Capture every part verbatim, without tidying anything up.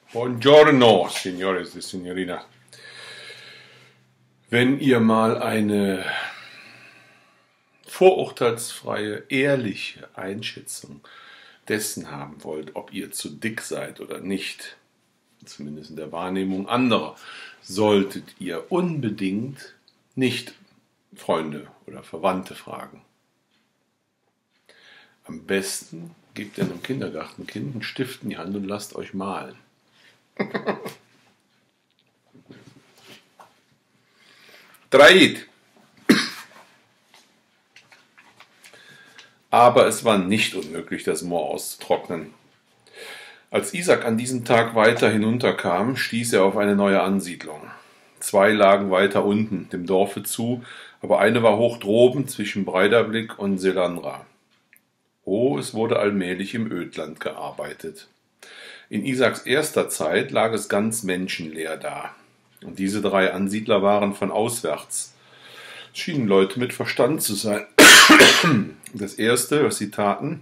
Buongiorno, Signores e Signorina. Wenn ihr mal eine vorurteilsfreie, ehrliche Einschätzung dessen haben wollt, ob ihr zu dick seid oder nicht, zumindest in der Wahrnehmung anderer, solltet ihr unbedingt nicht Freunde oder Verwandte fragen. Am besten gebt ihr einem Kindergartenkind einen Stift in die Hand und lasst euch malen. Traid. Aber es war nicht unmöglich, das Moor auszutrocknen. Als Isaac an diesem Tag weiter hinunterkam, stieß er auf eine neue Ansiedlung. Zwei lagen weiter unten, dem Dorfe zu, aber eine war hoch droben zwischen Breidablik und Selandra. Oh, es wurde allmählich im Ödland gearbeitet. In Isaacs erster Zeit lag es ganz menschenleer da. Und diese drei Ansiedler waren von auswärts. Es schienen Leute mit Verstand zu sein. Das erste, was sie taten,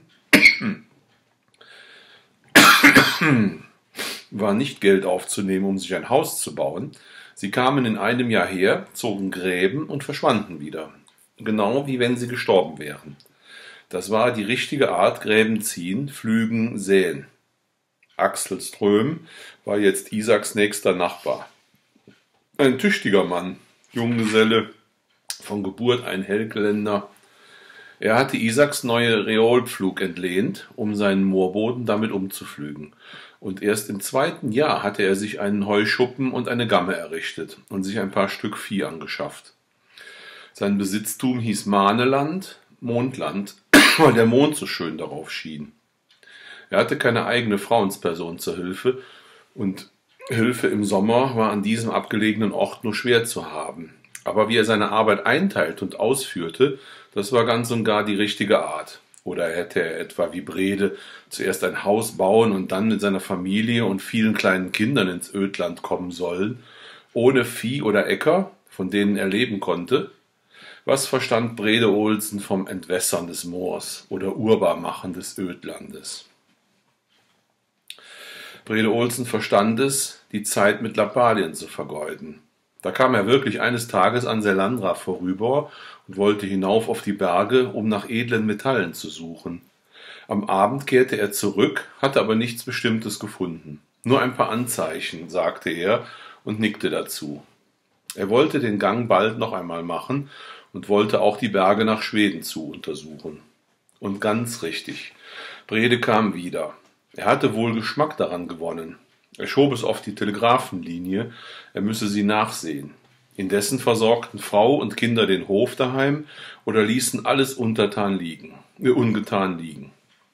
war nicht Geld aufzunehmen, um sich ein Haus zu bauen. Sie kamen in einem Jahr her, zogen Gräben und verschwanden wieder. Genau wie wenn sie gestorben wären. Das war die richtige Art: Gräben ziehen, pflügen, säen. Axel Ström war jetzt Isaacs nächster Nachbar. Ein tüchtiger Mann, Junggeselle, von Geburt ein Hellgeländer. Er hatte Isaacs neue Reolpflug entlehnt, um seinen Moorboden damit umzupflügen. Und erst im zweiten Jahr hatte er sich einen Heuschuppen und eine Gamme errichtet und sich ein paar Stück Vieh angeschafft. Sein Besitztum hieß Mahneland, Mondland, weil der Mond so schön darauf schien. Er hatte keine eigene Frauensperson zur Hilfe, und Hilfe im Sommer war an diesem abgelegenen Ort nur schwer zu haben. Aber wie er seine Arbeit einteilt und ausführte, das war ganz und gar die richtige Art. Oder hätte er etwa wie Brede zuerst ein Haus bauen und dann mit seiner Familie und vielen kleinen Kindern ins Ödland kommen sollen, ohne Vieh oder Äcker, von denen er leben konnte? Was verstand Brede Olsen vom Entwässern des Moors oder Urbarmachen des Ödlandes? Brede Olsen verstand es, die Zeit mit Lappalien zu vergeuden. Da kam er wirklich eines Tages an Selandra vorüber und wollte hinauf auf die Berge, um nach edlen Metallen zu suchen. Am Abend kehrte er zurück, hatte aber nichts Bestimmtes gefunden. Nur ein paar Anzeichen, sagte er und nickte dazu. Er wollte den Gang bald noch einmal machen und wollte auch die Berge nach Schweden zu untersuchen. Und ganz richtig, Brede kam wieder. Er hatte wohl Geschmack daran gewonnen. Er schob es auf die Telegrafenlinie, er müsse sie nachsehen. Indessen versorgten Frau und Kinder den Hof daheim oder ließen alles untertan liegen, äh, ungetan liegen.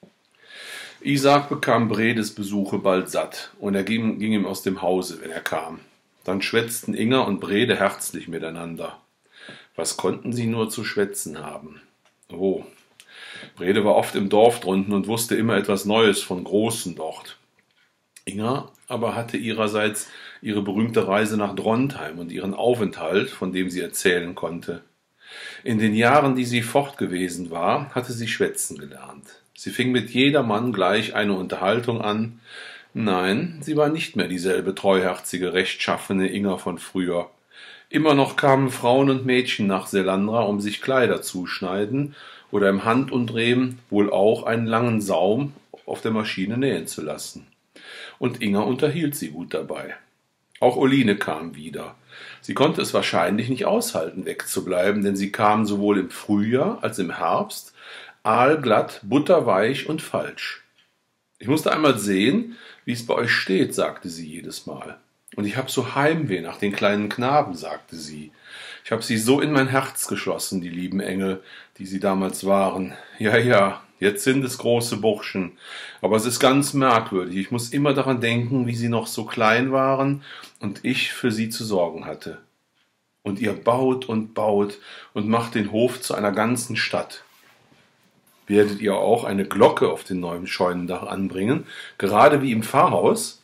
Isaac bekam Bredes Besuche bald satt, und er ging, ging ihm aus dem Hause, wenn er kam. Dann schwätzten Inger und Brede herzlich miteinander. Was konnten sie nur zu schwätzen haben? Oh, Brede war oft im Dorf drunten und wusste immer etwas Neues von Großen dort. Inger aber hatte ihrerseits ihre berühmte Reise nach Drontheim und ihren Aufenthalt, von dem sie erzählen konnte. In den Jahren, die sie fort gewesen war, hatte sie schwätzen gelernt. Sie fing mit jedermann gleich eine Unterhaltung an. Nein, sie war nicht mehr dieselbe treuherzige, rechtschaffene Inger von früher. Immer noch kamen Frauen und Mädchen nach Selandra, um sich Kleider zuschneiden oder im Handumdrehen wohl auch einen langen Saum auf der Maschine nähen zu lassen. Und Inger unterhielt sie gut dabei. Auch Oline kam wieder. Sie konnte es wahrscheinlich nicht aushalten, wegzubleiben, denn sie kam sowohl im Frühjahr als im Herbst, aalglatt, butterweich und falsch. Ich musste einmal sehen, wie es bei euch steht, sagte sie jedes Mal. Und ich hab so Heimweh nach den kleinen Knaben, sagte sie. Ich hab sie so in mein Herz geschlossen, die lieben Engel, die sie damals waren. Ja, ja, jetzt sind es große Burschen. Aber es ist ganz merkwürdig. Ich muss immer daran denken, wie sie noch so klein waren und ich für sie zu sorgen hatte. Und ihr baut und baut und macht den Hof zu einer ganzen Stadt. Werdet ihr auch eine Glocke auf den neuen Scheunendach anbringen, gerade wie im Pfarrhaus?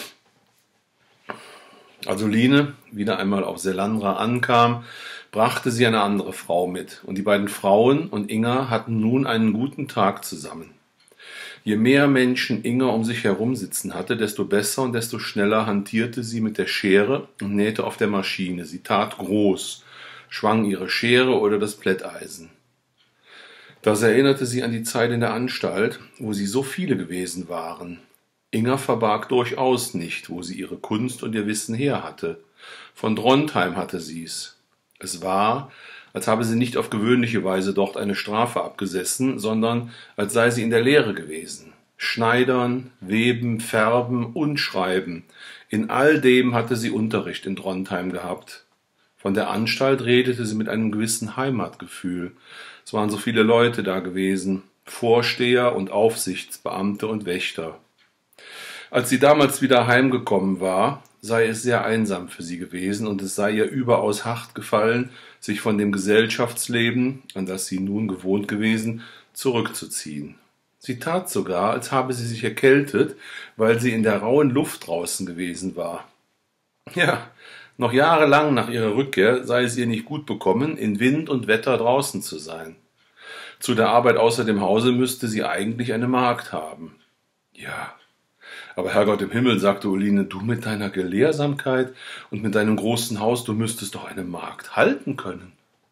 Als Oline wieder einmal auf Selandra ankam, brachte sie eine andere Frau mit, und die beiden Frauen und Inger hatten nun einen guten Tag zusammen. Je mehr Menschen Inger um sich herum sitzen hatte, desto besser und desto schneller hantierte sie mit der Schere und nähte auf der Maschine. Sie tat groß, schwang ihre Schere oder das Plätteisen. Das erinnerte sie an die Zeit in der Anstalt, wo sie so viele gewesen waren. Inger verbarg durchaus nicht, wo sie ihre Kunst und ihr Wissen her hatte. Von Drontheim hatte sie's. Es war, als habe sie nicht auf gewöhnliche Weise dort eine Strafe abgesessen, sondern als sei sie in der Lehre gewesen. Schneidern, Weben, Färben und Schreiben. In all dem hatte sie Unterricht in Drontheim gehabt. Von der Anstalt redete sie mit einem gewissen Heimatgefühl. Es waren so viele Leute da gewesen, Vorsteher und Aufsichtsbeamte und Wächter. Als sie damals wieder heimgekommen war, sei es sehr einsam für sie gewesen und es sei ihr überaus hart gefallen, sich von dem Gesellschaftsleben, an das sie nun gewohnt gewesen, zurückzuziehen. Sie tat sogar, als habe sie sich erkältet, weil sie in der rauen Luft draußen gewesen war. Ja, noch jahrelang nach ihrer Rückkehr sei es ihr nicht gut bekommen, in Wind und Wetter draußen zu sein. Zu der Arbeit außer dem Hause müsste sie eigentlich eine Magd haben. Ja, aber Herrgott im Himmel, sagte Oline, du mit deiner Gelehrsamkeit und mit deinem großen Haus, du müsstest doch eine Magd halten können.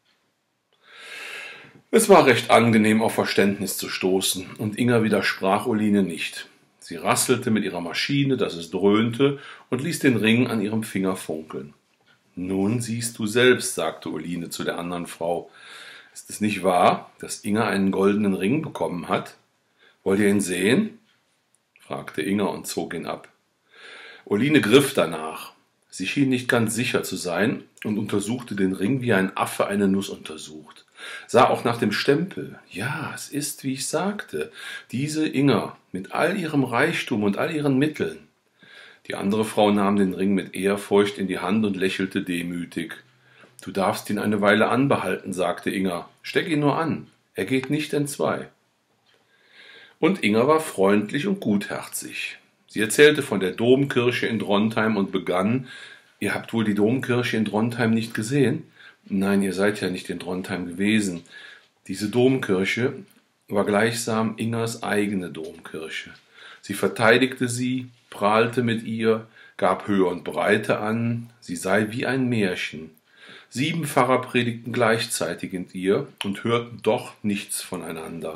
Es war recht angenehm, auf Verständnis zu stoßen, und Inger widersprach Oline nicht. Sie rasselte mit ihrer Maschine, dass es dröhnte, und ließ den Ring an ihrem Finger funkeln. Nun siehst du selbst, sagte Oline zu der anderen Frau. Ist es nicht wahr, dass Inger einen goldenen Ring bekommen hat? Wollt ihr ihn sehen? Fragte Inger und zog ihn ab. Oline griff danach. Sie schien nicht ganz sicher zu sein und untersuchte den Ring, wie ein Affe eine Nuss untersucht. Sah auch nach dem Stempel. Ja, es ist, wie ich sagte, diese Inger mit all ihrem Reichtum und all ihren Mitteln. Die andere Frau nahm den Ring mit Ehrfurcht in die Hand und lächelte demütig. Du darfst ihn eine Weile anbehalten, sagte Inger. Steck ihn nur an, er geht nicht entzwei. Und Inger war freundlich und gutherzig. Sie erzählte von der Domkirche in Drontheim und begann, ihr habt wohl die Domkirche in Drontheim nicht gesehen? Nein, ihr seid ja nicht in Drontheim gewesen. Diese Domkirche war gleichsam Ingers eigene Domkirche. Sie verteidigte sie, prahlte mit ihr, gab Höhe und Breite an, sie sei wie ein Märchen. Sieben Pfarrer predigten gleichzeitig in ihr und hörten doch nichts voneinander.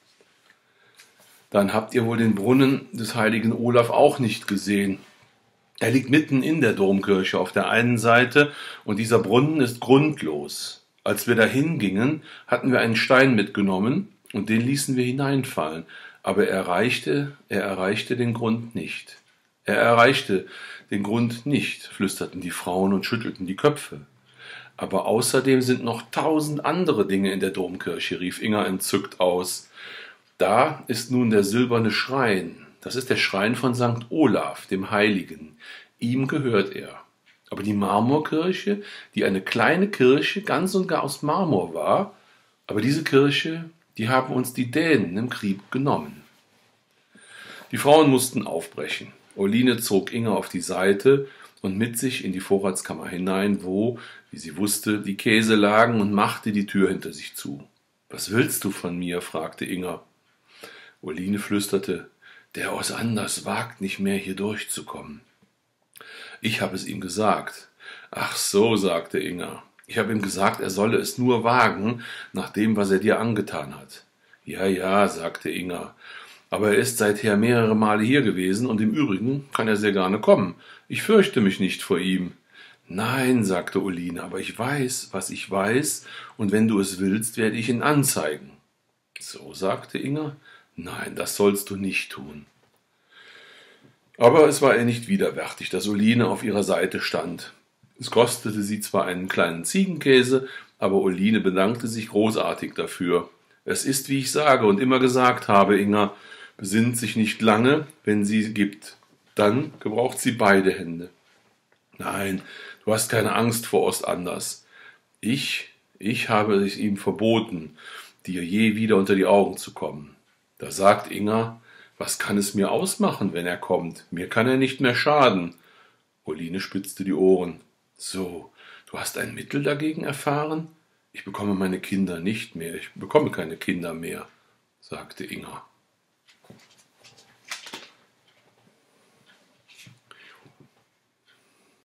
Dann habt ihr wohl den Brunnen des heiligen Olaf auch nicht gesehen. Er liegt mitten in der Domkirche auf der einen Seite und dieser Brunnen ist grundlos. Als wir dahin gingen, hatten wir einen Stein mitgenommen und den ließen wir hineinfallen, aber er erreichte, er erreichte den Grund nicht. Er erreichte den Grund nicht, flüsterten die Frauen und schüttelten die Köpfe. Aber außerdem sind noch tausend andere Dinge in der Domkirche, rief Inger entzückt aus. Da ist nun der silberne Schrein. Das ist der Schrein von Sankt Olaf, dem Heiligen. Ihm gehört er. Aber die Marmorkirche, die eine kleine Kirche ganz und gar aus Marmor war, aber diese Kirche, die haben uns die Dänen im Krieg genommen. Die Frauen mussten aufbrechen. Oline zog Inger auf die Seite und mit sich in die Vorratskammer hinein, wo, wie sie wusste, die Käse lagen, und machte die Tür hinter sich zu. »Was willst du von mir?« fragte Inger. Oline flüsterte, »Der aus Anders wagt nicht mehr, hier durchzukommen.« »Ich habe es ihm gesagt.« »Ach so«, sagte Inger, »ich habe ihm gesagt, er solle es nur wagen, nach dem, was er dir angetan hat.« »Ja, ja«, sagte Inger, »aber er ist seither mehrere Male hier gewesen, und im Übrigen kann er sehr gerne kommen. Ich fürchte mich nicht vor ihm.« »Nein«, sagte Oline, »aber ich weiß, was ich weiß, und wenn du es willst, werde ich ihn anzeigen.« »So«, sagte Inger, »nein, das sollst du nicht tun.« Aber es war ihr nicht widerwärtig, dass Oline auf ihrer Seite stand. Es kostete sie zwar einen kleinen Ziegenkäse, aber Oline bedankte sich großartig dafür. »Es ist, wie ich sage und immer gesagt habe, Inger, besinnt sich nicht lange, wenn sie gibt. Dann gebraucht sie beide Hände.« »Nein, du hast keine Angst vor Ostanders. Ich, ich habe es ihm verboten, dir je wieder unter die Augen zu kommen.« Da sagt Inger, »Was kann es mir ausmachen, wenn er kommt? Mir kann er nicht mehr schaden.« Oline spitzte die Ohren. »So, du hast ein Mittel dagegen erfahren? Ich bekomme meine Kinder nicht mehr, ich bekomme keine Kinder mehr«, sagte Inger.